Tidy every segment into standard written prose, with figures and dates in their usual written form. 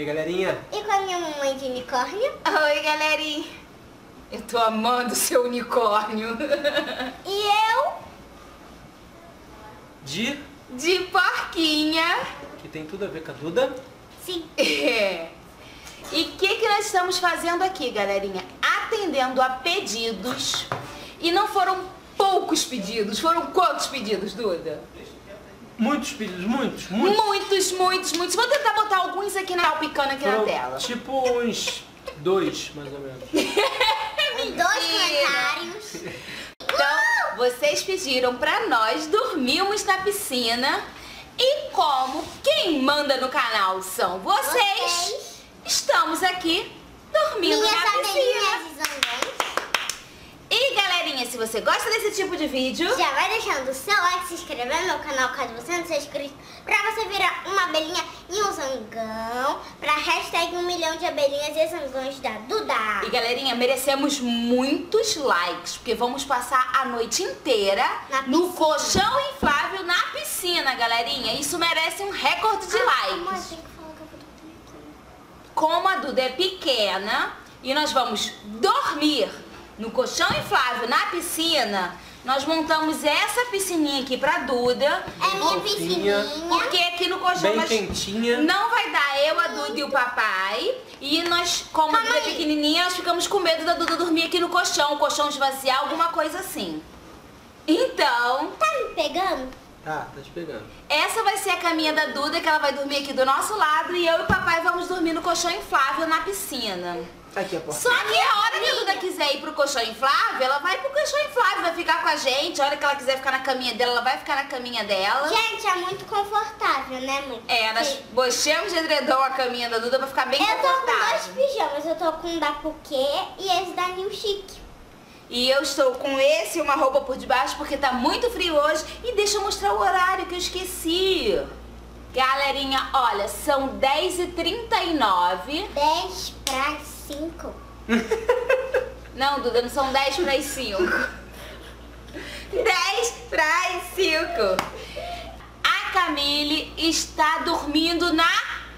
aí, galerinha? E com a minha mamãe de unicórnio. Oi, galerinha. Eu tô amando seu unicórnio. E eu... De porquinha. Que tem tudo a ver com a Duda. Sim. É. E o que nós estamos fazendo aqui, galerinha? Atendendo a pedidos. E não foram poucos pedidos. Foram quantos pedidos, Duda? Muitos pedidos, muitos. Muitos. Vou tentar botar alguns aqui picando aqui na tela. Tipo uns 2, mais ou menos. Dois comentários. Então, vocês pediram pra nós dormirmos na piscina. E como quem manda no canal são vocês, estamos aqui dormindo na piscina. E galerinha, se você gosta desse tipo de vídeo, já vai deixando o seu like, se inscrever no meu canal caso você não seja inscrito, pra você virar uma abelhinha e um zangão, pra hashtag 1 milhão de abelhinhas e zangões da Duda. E galerinha, merecemos muitos likes, porque vamos passar a noite inteira no colchão inflável na piscina, galerinha. Isso merece um recorde de likes. Como a Duda é pequena e nós vamos dormir no colchão inflável na piscina, nós montamos essa piscininha aqui pra Duda. É minha piscininha. Porque aqui no colchão bem quentinha. Não vai dar eu, a Duda e o papai. E nós, como a Duda é pequenininha, nós ficamos com medo da Duda dormir aqui no colchão, o colchão esvaziar, alguma coisa assim. Então... Tá me pegando? Tá te pegando. Essa vai ser a caminha da Duda, que ela vai dormir aqui do nosso lado. E eu e o papai vamos dormir no colchão inflável na piscina. Aqui a porta. Só que a hora que a Duda quiser ir pro colchão inflável, ela vai pro colchão inflável, vai ficar com a gente. A hora que ela quiser ficar na caminha dela, ela vai ficar na caminha dela. Gente, é muito confortável, né, mãe? É, nós bochamos de edredom a caminha da Duda pra ficar bem confortável. Eu tô com 2 pijamas, eu tô com um da Puquê e esse da New Chic. E eu estou com esse e uma roupa por debaixo porque tá muito frio hoje. E deixa eu mostrar o horário que eu esqueci. Galerinha, olha, são 10h39. 10 para 5. Não, Duda, não são 10 para as 5. 10 para as 5. A Camille está dormindo na...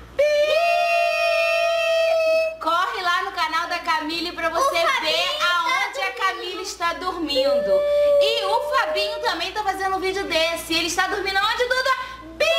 Corre lá no canal da Camille pra você ver aonde a Camille está dormindo. E o Fabinho também tá fazendo um vídeo desse. Ele está dormindo onde, Duda?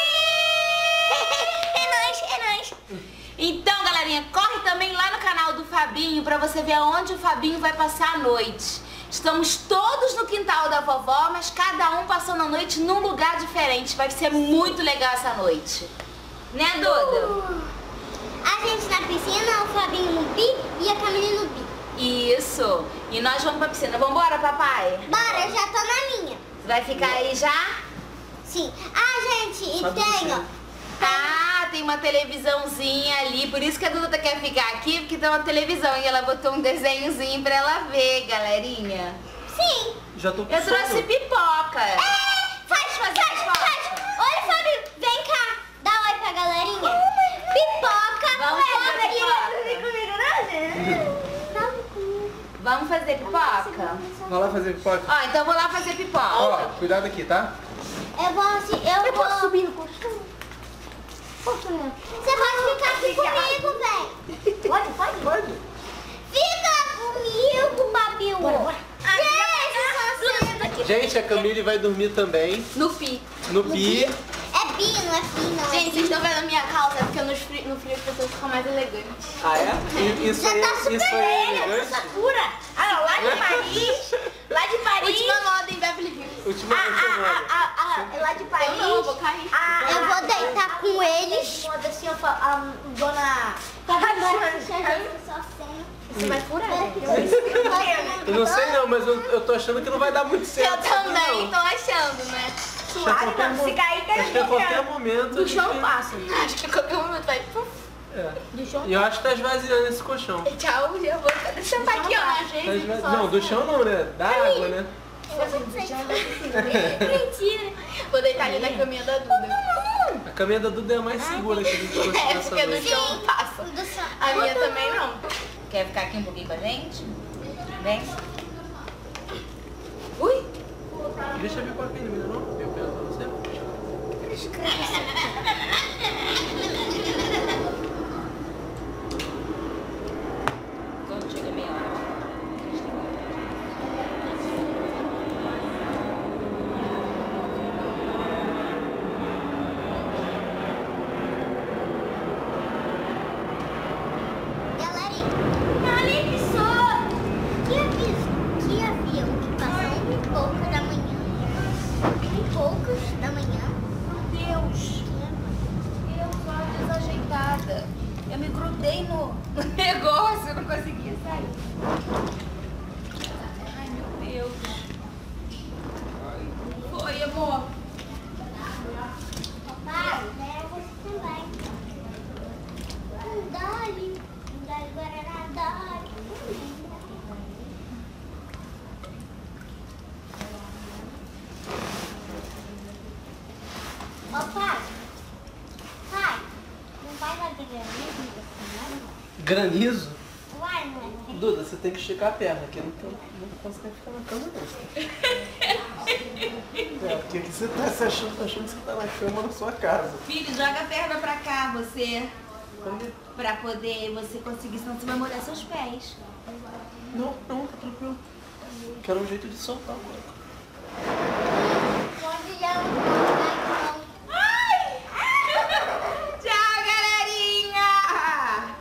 É nóis. Então, galerinha, corre também lá no canal do Fabinho pra você ver aonde o Fabinho vai passar a noite. Estamos todos no quintal da vovó, mas cada um passando a noite num lugar diferente. Vai ser muito legal essa noite. Né, Duda? A gente na piscina, o Fabinho no bi e a Camille no bi. Isso. E nós vamos pra piscina. Vambora, papai? Bora, eu já tô na minha. Você vai ficar aí já? Sim. Ah, gente, e tem, ó. Ah, tem uma televisãozinha ali. Por isso que a Duda quer ficar aqui, porque tem uma televisão. E ela botou um desenhozinho pra ela ver, galerinha. Sim. Já tô com Eu trouxe sono. pipoca. Faz. Oi, Fabinho, vem cá. Dá oi pra galerinha. Pipoca. Vamos fazer pipoca. Vamos fazer pipoca? Vai lá fazer pipoca. Ó, então eu vou lá fazer pipoca. Ó, cuidado aqui, tá? Eu vou subir no colchão. Posso não? Você pode ficar aqui comigo, velho. Pode. Fica comigo, Babiu. Gente, a Camille vai dormir também No pi. no pi. É bi, não é fi, não. Gente, vocês estão vendo a minha calça? É porque no frio as pessoas ficam mais elegantes. Ah, é? Isso Já aí, tá super isso aí é elegante? Sakura. Ah, não, lá de Paris. Lá de Paris. Última moda em Beverly Hills. Última moda. Lá de Paris. Eu não, vou cair. Eu vou deitar com eles. Assim, a dona... Você vai furar, Eu não sei não, mas eu tô achando que não vai dar muito certo. Eu também tô achando, né? Se cair, acho que a qualquer momento... Do chão a gente- passa. Acho que a qualquer momento vai... Puf. É. Do chão E eu acho que tá esvazioando esse colchão. Tchau, eu vou sentar aqui, ó, na Tá gente. Não, do chão não, né? Da água, né? Mentira. Vou deitar ali na caminha da Duda. A caminha da Duda é a mais segura que a gente conseguiu É, essa porque do noite. chão não passa. A minha também não. Quer ficar aqui um pouquinho com a gente? Vem. Ui! Deixa eu ver qual é aquele menino, não? Eu penso pra você. poucos da manhã. Meu Deus. Eu tô desajeitada. Eu me grudei no negócio, eu não conseguia sair. Ai, meu Deus. Foi, amor. Papai, leva você também. Dali, Guaraná, Dali. Ó, pai. Pai, não vai dar granizo assim, não? Granizo? Uai, não é? Duda, você tem que esticar a perna, que não consegue ficar na cama não. Porque aqui você tá se achando que você tá na cama na sua casa. Filho, joga a perna pra cá, você. Pra poder você conseguir, senão você vai molhar seus pés. Não, tá tranquilo. Quero um jeito de soltar agora. Pode já não. Ai! Tchau, galerinha!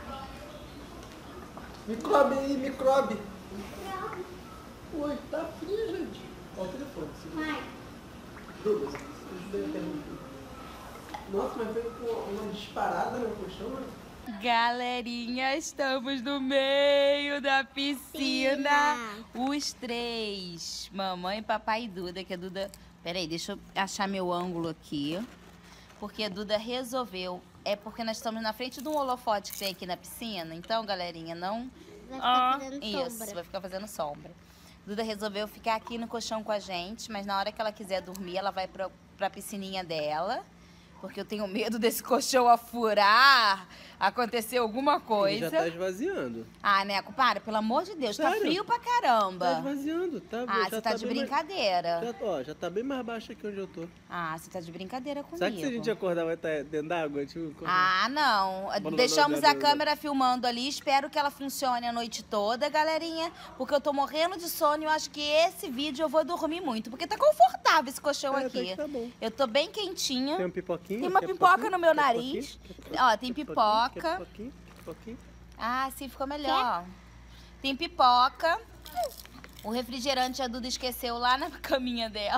Microbe aí, microbe. Oi, tá frio, gente. Ó o telefone. Mãe. Duda, vocês devem ter muito. Nossa, mas veio com uma disparada no colchão, né? Galerinha, estamos no meio da piscina. Os três. Mamãe, papai e Duda. Que a Duda... Peraí, deixa eu achar meu ângulo aqui. Porque a Duda resolveu. É porque nós estamos na frente de um holofote que tem aqui na piscina. Então, galerinha, não... Vai ficar fazendo Isso, sombra. vai ficar fazendo sombra. Duda resolveu ficar aqui no colchão com a gente. Mas na hora que ela quiser dormir, ela vai pra piscininha dela. Porque eu tenho medo desse colchão a furar, acontecer alguma coisa. Ele já tá esvaziando. Ah, Neco, para, pelo amor de Deus, Sério? tá frio pra caramba. Tá esvaziando, tá? Ah, já você tá de bem brincadeira. Já tá bem mais baixo aqui onde eu tô. Ah, você tá de brincadeira comigo. Sabe que se a gente acordar vai estar dentro d'água? Ah, não. Deixamos a câmera filmando ali. Espero que ela funcione a noite toda, galerinha. Porque eu tô morrendo de sono e eu acho que esse vídeo eu vou dormir muito. Porque tá confortável esse colchão até aqui. que tá bom. Eu tô bem quentinha. Tem uma pipoquinha? Tem uma Quer pipoca no meu Quer nariz. pipoquinha? Ó, tem Quer pipoca. Quer pipoquinha? Ah, sim, ficou melhor. Tem pipoca. O refrigerante a Duda esqueceu lá na caminha dela.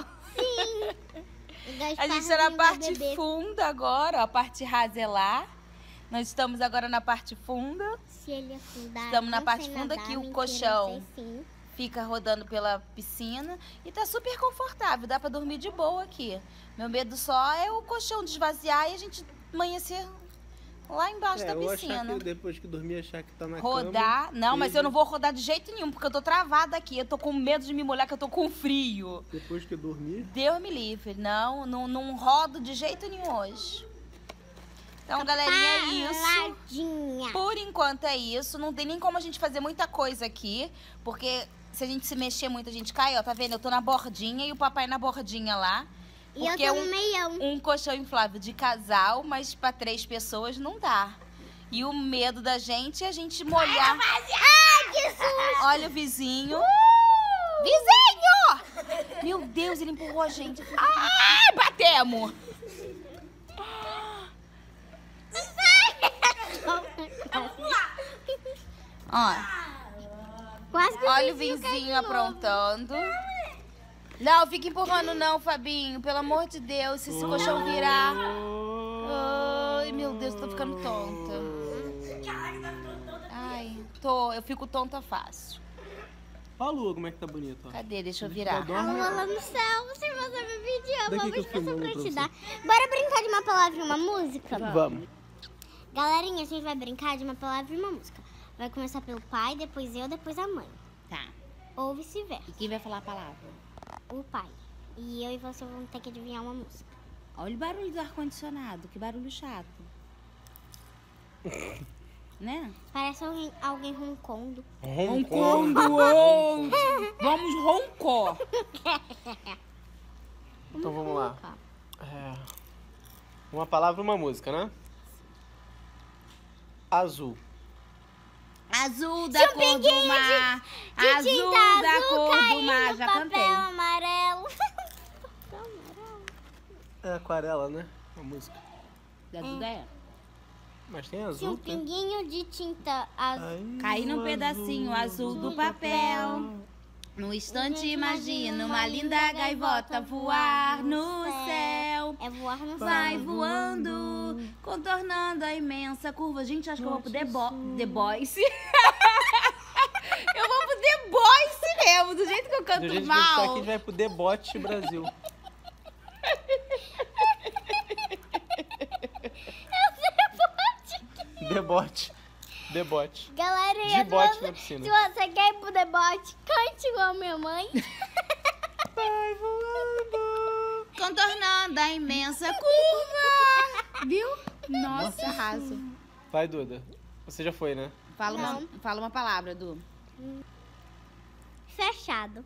A gente tá na parte funda agora, ó, a parte rasa é lá. Nós estamos agora na parte funda. Se ele afundar, Estamos na não parte sei funda nadar, que o mentira, colchão não sei sim. fica rodando pela piscina. E tá super confortável, dá pra dormir de boa aqui. Meu medo só é o colchão desvaziar e a gente amanhecer lá embaixo da ou piscina. achar que depois que dormir, achar que tá na Rodar. cama. Não, mas eu não vou rodar de jeito nenhum, porque eu tô travada aqui. Eu tô com medo de me molhar, que eu tô com frio. Depois que dormir. Deus me livre. Não rodo de jeito nenhum hoje. Então, galerinha, é isso. Paradinha. Por enquanto é isso. Não tem nem como a gente fazer muita coisa aqui, porque se a gente se mexer muito, a gente cai. Ó, tá vendo? Eu tô na bordinha e o papai na bordinha lá. E eu Porque tô no meião. um colchão inflável de casal, mas pra 3 pessoas não dá. E o medo da gente é a gente molhar. Ai, que susto! Olha o vizinho. Vizinho! Meu Deus, ele empurrou a gente. Ai, batemos! Ó, Quase que olha o vizinho cai de vizinho novo. aprontando. Não, fica empurrando não, Fabinho. Pelo amor de Deus, se esse colchão virar. Ai, meu Deus, tô ficando tonta. Ai, eu fico tonta fácil. Olha a lua, como é que tá bonito, ó. Cadê? Deixa eu virar. A lua lá no céu, você vai saber vídeo. Eu Daqui vou que eu expressão filmo pra pra te você. dar. Bora brincar de uma palavra e uma música? Vamos. Galerinha, a gente vai brincar de uma palavra e uma música. Vai começar pelo pai, depois eu, depois a mãe. Tá. Ou vice-versa. E quem vai falar a palavra? O pai. E eu e você vão ter que adivinhar uma música. Olha o barulho do ar-condicionado. Que barulho chato. Né? Parece alguém roncando. Roncando! Vamos roncó! Então vamos lá. Uma palavra, uma música, né? Azul. Azul da cor do mar. Azul da cor do mar. Já cantei. Papel amarelo. É aquarela, né? A música. Da Duda é. Mas tem Tinha azul, um tem. pinguinho de tinta azul. Cai num pedacinho azul do papel. No instante imagina uma linda gaivota voar no céu. É voar no céu. Vai voando, contornando a imensa curva. Gente, acho que eu vou pro The Boys. Eu vou pro The Boys mesmo, do jeito que eu canto Do jeito que a gente mal. tá aqui, a gente vai pro Debote Brasil. Debote. Debote. Galera, Debote na piscina. se você quer ir pro debote, cante igual minha mãe. Vai voando. Contornando a imensa curva. Viu? Nossa, arraso. Vai, Duda. Você já foi, né? Fala uma palavra, Du. Fechado.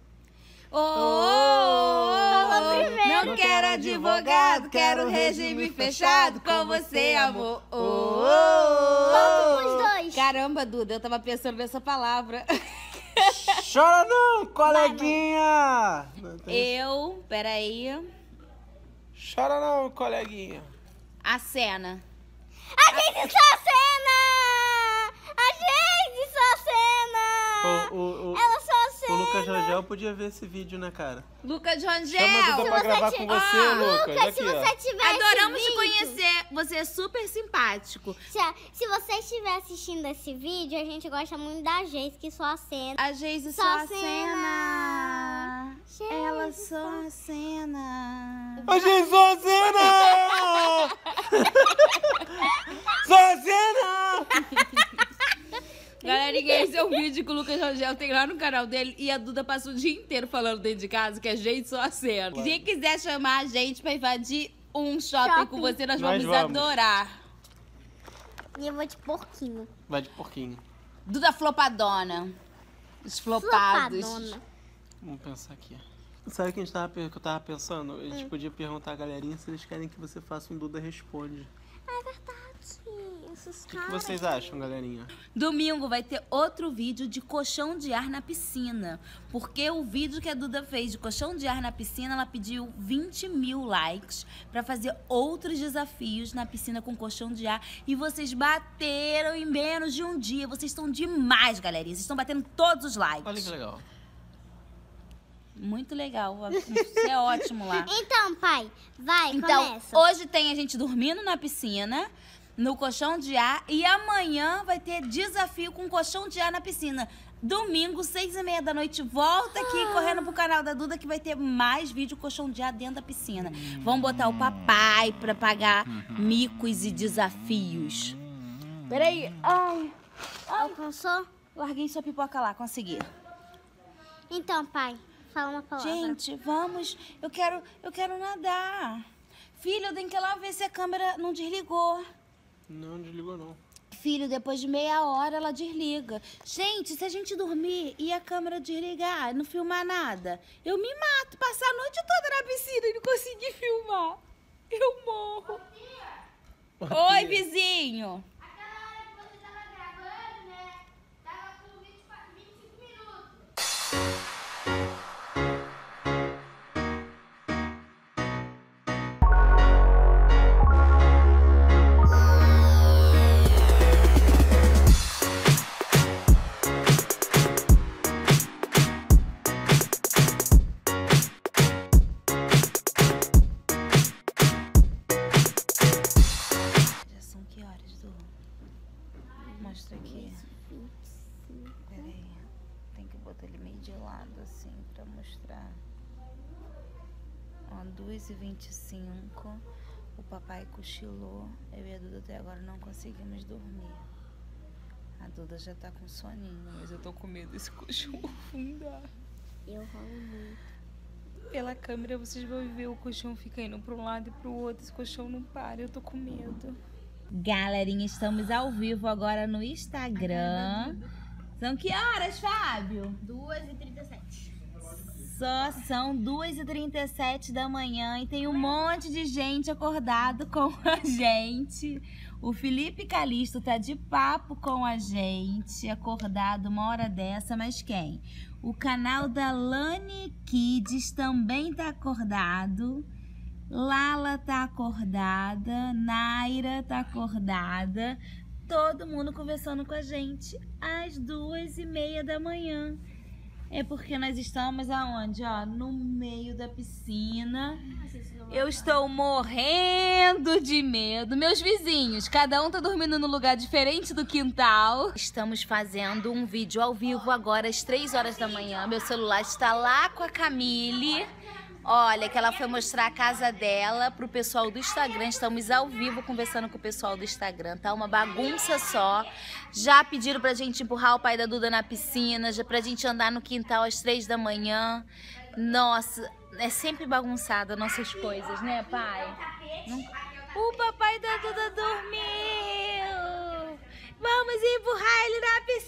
Não quero advogado, quero regime fechado com você, amor. Ponto pros dois. Caramba, Duda, eu tava pensando nessa palavra. Chora não, coleguinha! Peraí, Chora não, coleguinha. a cena. A gente só cena! A gente só cena! Ela só cena! O Lucas Rangel podia ver esse vídeo, né, cara? Lucas Chama a Duda Rangel, pra gravar com você, Lucas. Lucas, se Aqui, ó. você tiver adoramos esse te vídeo, conhecer. Você é super simpático. Se você estiver assistindo esse vídeo, a gente gosta muito da Geise, que só cena. A Geise só Só cena. Geise, Ela só cena. A gente só cena! Só cena! Galerinha, esse é um vídeo que o Lucas Rangel tem lá no canal dele e a Duda passa o dia inteiro falando dentro de casa que a gente só acena. Claro. Se quiser chamar a gente pra invadir um shopping com você, nós vamos vamos. adorar. E eu vou de porquinho. Vai de porquinho. Duda flopadona. Os flopados. Flopadona. Vamos pensar aqui. Sabe o que que eu tava pensando? A gente podia perguntar à galerinha se eles querem que você faça um Duda Responde. É verdade. Esses O que vocês acham, galerinha? Domingo vai ter outro vídeo de colchão de ar na piscina. Porque o vídeo que a Duda fez de colchão de ar na piscina, ela pediu 20 mil likes pra fazer outros desafios na piscina com colchão de ar. E vocês bateram em menos de um dia. Vocês estão demais, galerinha. Vocês estão batendo todos os likes. Olha que legal. Muito legal. Isso é ótimo lá. Então, pai, vai, Então, começa. hoje tem a gente dormindo na piscina, no colchão de ar, e amanhã vai ter desafio com colchão de ar na piscina. Domingo, 6h30 da noite, volta aqui correndo pro canal da Duda que vai ter mais vídeo colchão de ar dentro da piscina. Vamos botar o papai pra pagar micos e desafios. Peraí. Ai. Alcançou? Larguei sua pipoca lá, consegui. Então, pai, fala uma palavra. Gente, vamos. Eu quero nadar. Filho, eu tenho que ir lá ver se a câmera não desligou. Não desligou, não. Filho, depois de meia hora ela desliga. Gente, se a gente dormir e a câmera desligar, não filmar nada, eu me mato, passar a noite toda na piscina e não conseguir filmar. Eu morro. Oi, vizinho. Aquela hora que você tava gravando, né? Tava com 25 minutos. Já são que horas, Du? Mostra aqui. Peraí. Tem que botar ele meio de lado, assim, pra mostrar. Ó, 2h25. O papai cochilou. Eu e a Duda até agora não conseguimos dormir. A Duda já tá com soninho, mas eu tô com medo desse colchão afundar. Eu rolo muito. Pela câmera vocês vão ver o colchão fica indo pra um lado e pro outro. Esse colchão não para, eu tô com medo. Galerinha, estamos ao vivo agora no Instagram. São que horas, Fábio? 2h37. Só são 2h37 da manhã e tem um monte de gente acordado com a gente. O Felipe Calisto tá de papo com a gente, acordado uma hora dessa, mas quem? O canal da Lani Kids também tá acordado. Lala tá acordada, Naira tá acordada. Todo mundo conversando com a gente às 2h30 da manhã. É porque nós estamos aonde? Ó, no meio da piscina. Eu estou morrendo de medo. Meus vizinhos, cada um tá dormindo num lugar diferente do quintal. Estamos fazendo um vídeo ao vivo agora às 3 horas da manhã. Meu celular está lá com a Camille. Olha, que ela foi mostrar a casa dela pro pessoal do Instagram. Estamos ao vivo conversando com o pessoal do Instagram. Tá uma bagunça só. Já pediram pra gente empurrar o pai da Duda na piscina, já pra gente andar no quintal às 3 da manhã. Nossa, é sempre bagunçado as nossas coisas, né, pai? O papai da Duda dormiu! Vamos empurrar ele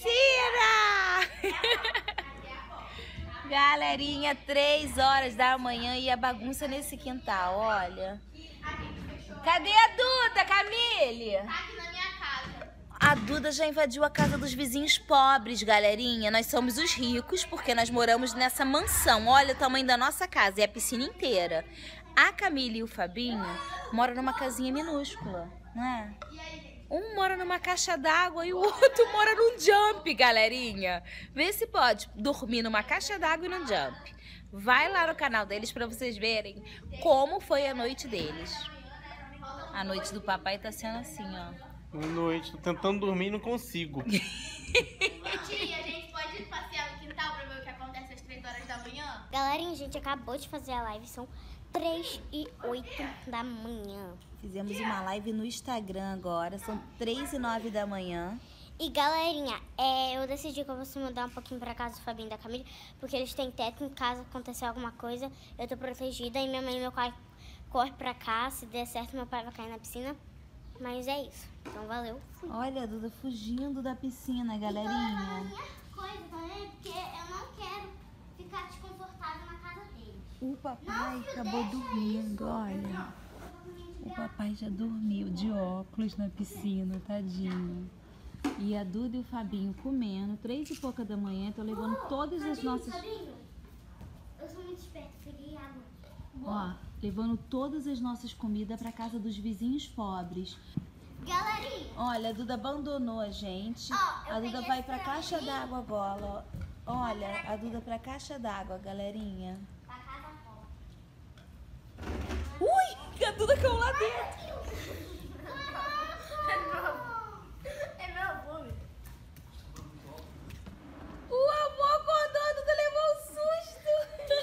na piscina! Galerinha, 3 horas da manhã e a bagunça nesse quintal, olha. Cadê a Duda, Camille? Tá aqui na minha casa. A Duda já invadiu a casa dos vizinhos pobres, galerinha. Nós somos os ricos porque nós moramos nessa mansão. Olha o tamanho da nossa casa, é a piscina inteira. A Camille e o Fabinho moram numa casinha minúscula, não é? Um mora numa caixa d'água e o outro mora num jump, galerinha. Vê se pode dormir numa caixa d'água e num jump. Vai lá no canal deles pra vocês verem como foi a noite deles. A noite do papai tá sendo assim, ó. Boa noite, tô tentando dormir e não consigo. Tia, a gente pode ir passear no quintal pra ver o que acontece às 3 horas da manhã? Galerinha, a gente acabou de fazer a live, são 3h08 da manhã. Fizemos uma live no Instagram agora, são 3h09 da manhã. E galerinha, eu decidi que eu vou se mudar um pouquinho pra casa do Fabinho e da Camille, porque eles têm teto em casa, acontecer alguma coisa, eu tô protegida. E minha mãe e meu pai correm pra cá, se der certo meu pai vai cair na piscina. Mas é isso, então valeu. Olha a Duda fugindo da piscina, galerinha. Coisa também, porque eu não quero ficar desconfortável na casa dele. O papai acabou dormindo, olha. O papai já dormiu de óculos na piscina, tadinho. E a Duda e o Fabinho comendo, 3 e pouca da manhã, tô levando todas as nossas... Fabinho, eu sou muito esperta, peguei água. Ó, levando todas as nossas comidas pra casa dos vizinhos pobres. Galerinha! Olha, a Duda abandonou a gente. A Duda vai pra caixa d'água agora. Olha, a Duda pra caixa d'água, galerinha. Pra casa fora. Ui, a Duda caiu lá dentro. É meu vômito. O avô acordou, a Duda levou um susto.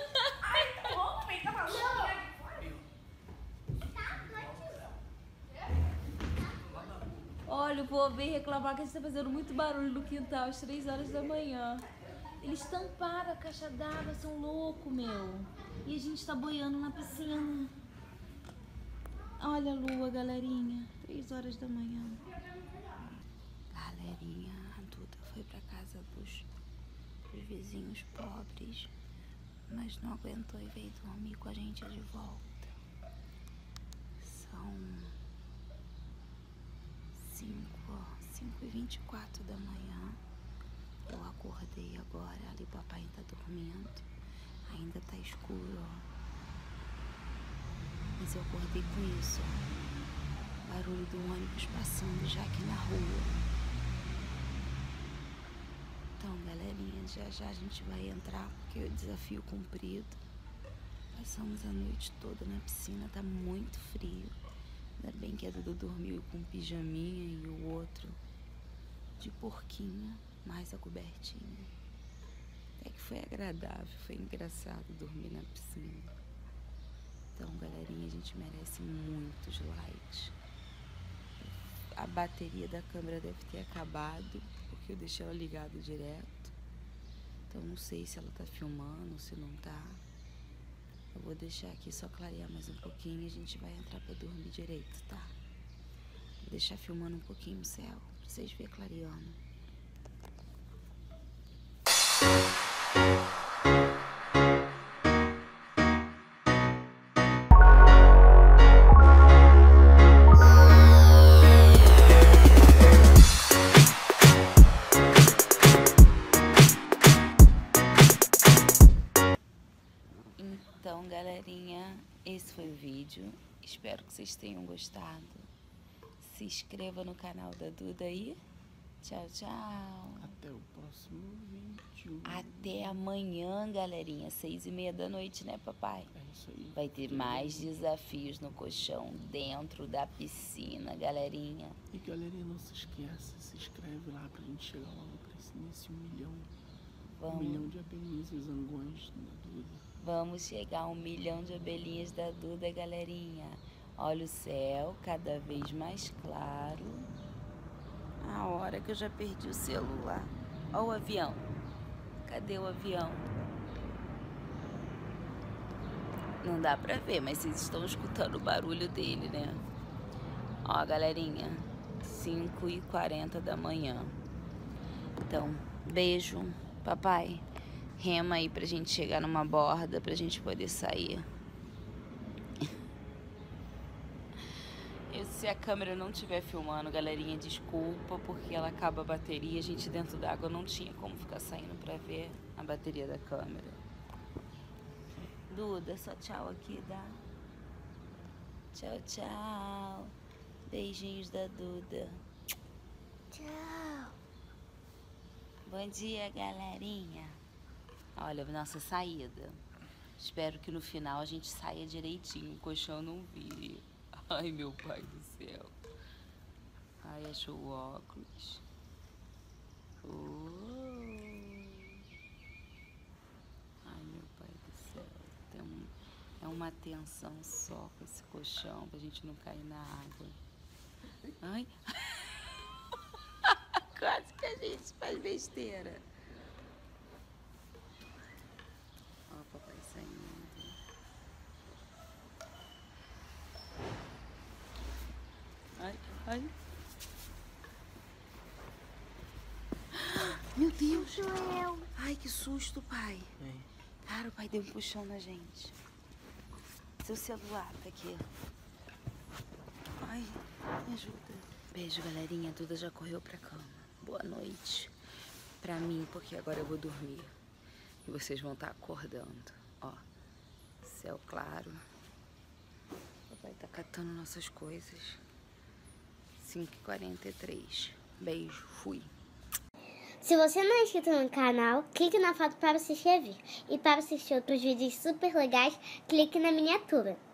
Olha, o povo veio reclamar que a gente tá fazendo muito barulho no quintal às 3 horas da manhã. Eles tamparam a caixa d'água, são loucos, meu. E a gente tá boiando na piscina. Olha a lua, galerinha. 3 horas da manhã. Galerinha, a Duda foi pra casa dos vizinhos pobres, mas não aguentou e veio dormir com a gente de volta. São 5h24 da manhã. Eu acordei agora, ali o papai tá dormindo. Ainda tá escuro, ó. Mas eu acordei com isso, ó. Barulho do ônibus passando já aqui na rua. Então, galerinha, já a gente vai entrar porque o desafio cumprido. Passamos a noite toda na piscina, tá muito frio. Ainda bem que a Duda dormiu com pijaminha e o outro de porquinha, mais a cobertinha. Até que foi agradável, foi engraçado dormir na piscina. Então, galerinha, a gente merece muitos likes. A bateria da câmera deve ter acabado, porque eu deixei ela ligada direto. Então, não sei se ela tá filmando, se não tá. Eu vou deixar aqui só clarear mais um pouquinho e a gente vai entrar pra dormir direito, tá? Vou deixar filmando um pouquinho o céu, pra vocês verem clareando. Então, galerinha, esse foi o vídeo. Espero que vocês tenham gostado. Se inscreva no canal da Duda aí. Tchau, tchau. Até o próximo vídeo. Até amanhã, galerinha, 6h30 da noite, né, papai? É isso aí. Vai ter mais desafios no colchão dentro da piscina, galerinha. E galerinha, não se esqueça, se inscreve lá pra gente chegar logo nesse 1 milhão. Vamos. 1 milhão de abelhinhas e zangões da Duda. Vamos chegar a 1 milhão de abelhinhas da Duda, galerinha. Olha o céu, cada vez mais claro. A hora que eu já perdi o celular. Olha o avião. Cadê o avião? Não dá pra ver, mas vocês estão escutando o barulho dele, né? Ó, galerinha, 5h40 da manhã. Então, beijo. Papai, rema aí pra gente chegar numa borda, pra gente poder sair. Se a câmera não estiver filmando, galerinha, desculpa, porque ela acaba a bateria. A gente dentro d'água não tinha como ficar saindo pra ver a bateria da câmera. Duda, só tchau aqui, dá? Tchau, tchau. Beijinhos da Duda. Tchau. Bom dia, galerinha. Olha, nossa saída. Espero que no final a gente saia direitinho. O colchão não vire. Ai, meu pai do céu. Ai, achou o óculos. Ai, meu pai do céu. É uma tensão só com esse colchão pra gente não cair na água. Ai. Quase que a gente faz besteira. Ó, o papai saindo. Ai, ai. Meu Deus. Sou eu. Ai, que susto, pai. É. Cara, o pai deu um puxão na gente. Seu celular tá aqui. Ai, me ajuda. Beijo, galerinha. A Duda já correu pra cama. Boa noite. Pra mim, porque agora eu vou dormir. E vocês vão estar acordando. Ó, céu claro. O papai tá catando nossas coisas. 5h43. Beijo, fui. Se você não é inscrito no canal, clique na foto para se inscrever. E para assistir outros vídeos super legais, clique na miniatura.